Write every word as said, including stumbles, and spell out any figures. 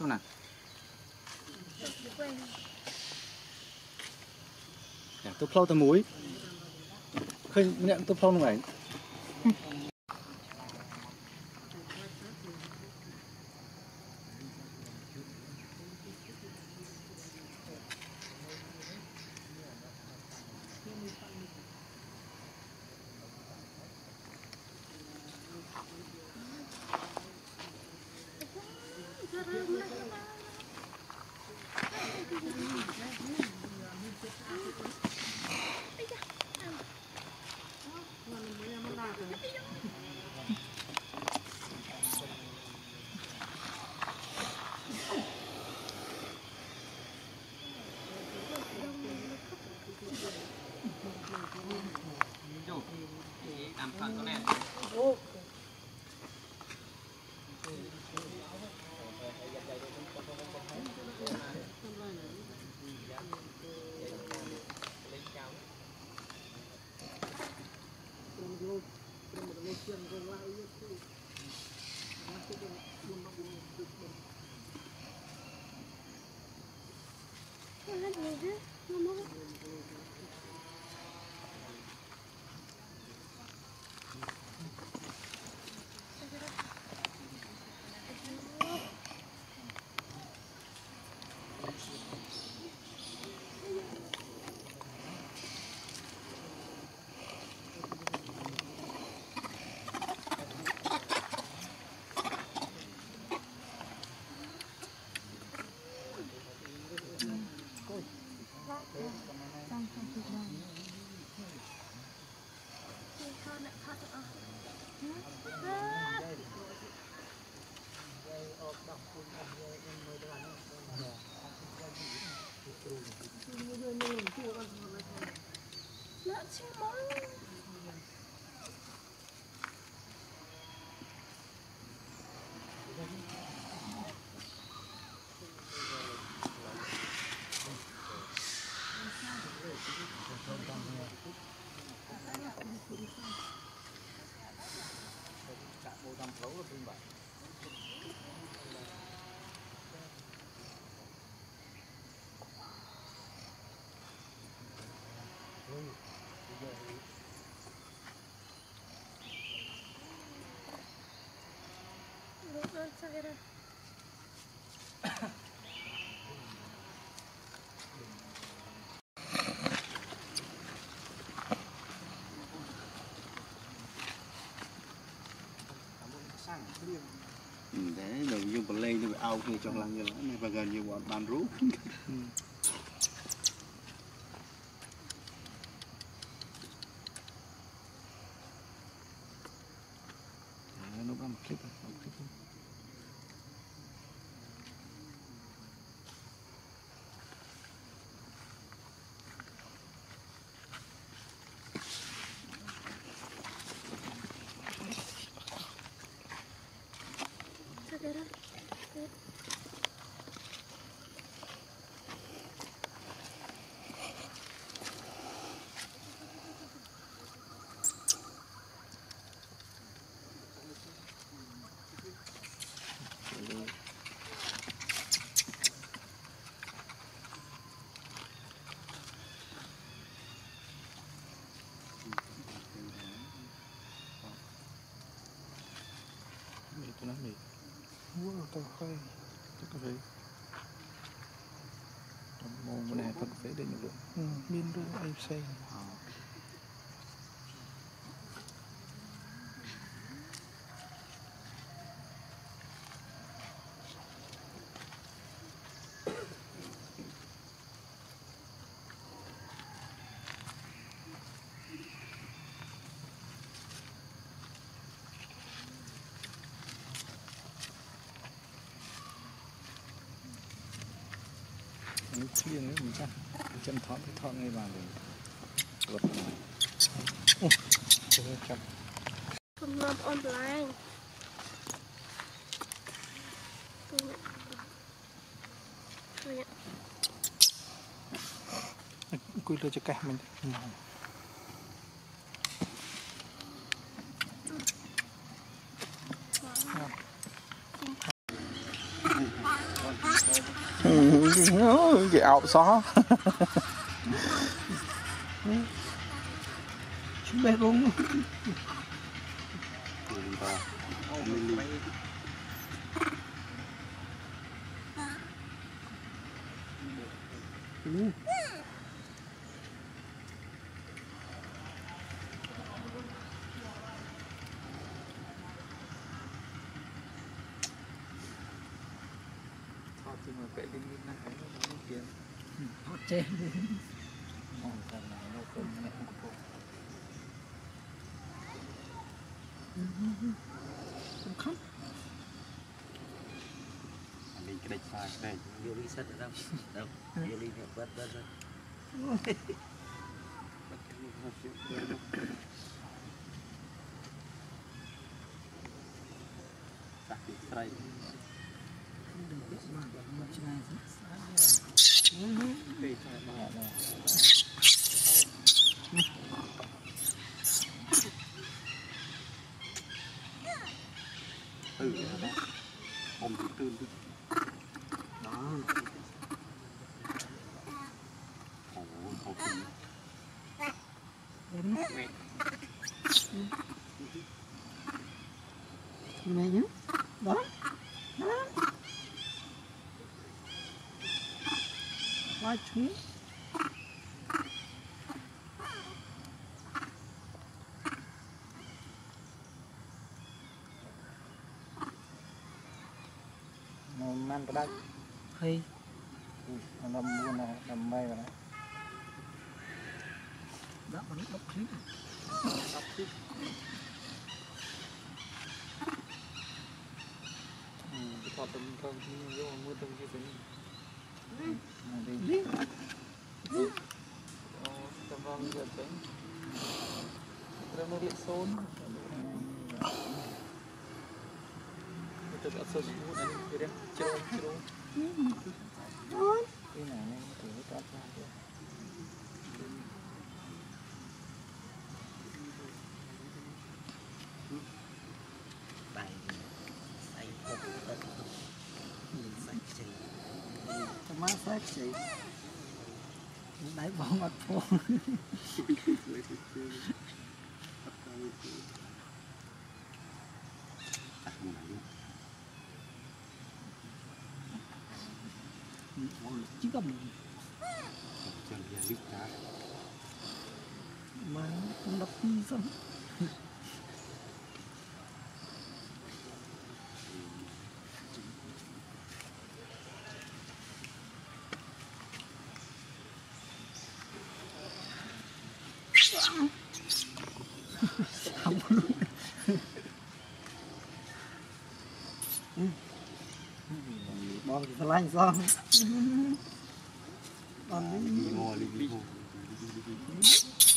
thôi nè. Tôi phâu từ muối. Khơi nhận tôi phâu nó vậy. Để đừng dùng bật lên cho ao thì trong lăng như này và gần như bọn bàn rú. Nó có một clip rồi, một clip rồi. Nó mì wow tao khoai tao cà phê trong môn bên này tao cà phê đến được miên đu ai say nó chia nữa mình chắc chân thon cái thon ngay vào rồi gọt lại chậm không làm online cùi lên cho cả mình cái ảo xó chúng bé cũng chết mong rằng là nó không mẹ không không khóc mình cái đạch phai này vô ly sắt ở đâu đâu vô ly nhập bớt bớt bớt sạc đi sợi ừ đó ôm từ từ đó ồ ồ mẹ này nhá đó đó quá chú man cái hay nó mua này làm bay vào đấy đó mà nó độc khí độc khí cái thọ tôm tôm vô mua tôm cái gì đi đi tôm vong giờ đấy nó điện xôn tự ở sân mua này cái đấy chơi chơi cái này này thử toát ra được bài say không tận say chỉ cho má phát chị đẩy bỏ mặt phố chỉ cầm chân nhà lít cá mà không đọc đi xong không bọn thì lanh xong bọn đi ngồi đi đi